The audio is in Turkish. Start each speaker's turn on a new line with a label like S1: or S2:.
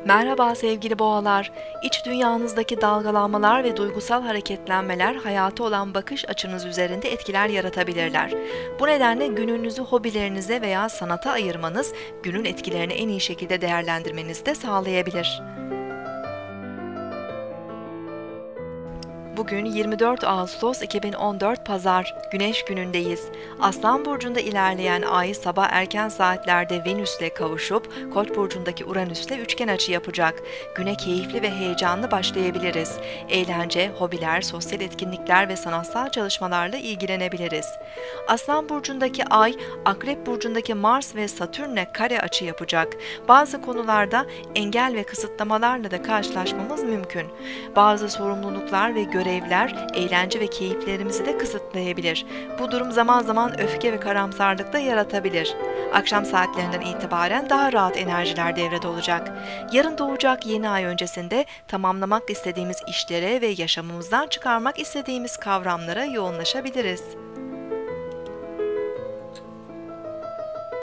S1: Merhaba sevgili boğalar. İç dünyanızdaki dalgalanmalar ve duygusal hareketlenmeler hayata olan bakış açınız üzerinde etkiler yaratabilirler. Bu nedenle gününüzü hobilerinize veya sanata ayırmanız günün etkilerini en iyi şekilde değerlendirmenizi de sağlayabilir. Bugün 24 Ağustos 2014 Pazar, Güneş günündeyiz. Aslan burcunda ilerleyen Ay sabah erken saatlerde Venüs'le kavuşup Koç burcundaki Uranüs'le üçgen açı yapacak. Güne keyifli ve heyecanlı başlayabiliriz. Eğlence, hobiler, sosyal etkinlikler ve sanatsal çalışmalarla ilgilenebiliriz. Aslan burcundaki Ay, Akrep burcundaki Mars ve Satürn'le kare açı yapacak. Bazı konularda engel ve kısıtlamalarla da karşılaşmamız mümkün. Bazı sorumluluklar ve görevler, eğlence ve keyiflerimizi de kısıtlayabilir. Bu durum zaman zaman öfke ve karamsarlık da yaratabilir. Akşam saatlerinden itibaren daha rahat enerjiler devrede olacak. Yarın doğacak yeni ay öncesinde tamamlamak istediğimiz işlere ve yaşamımızdan çıkarmak istediğimiz kavramlara yoğunlaşabiliriz.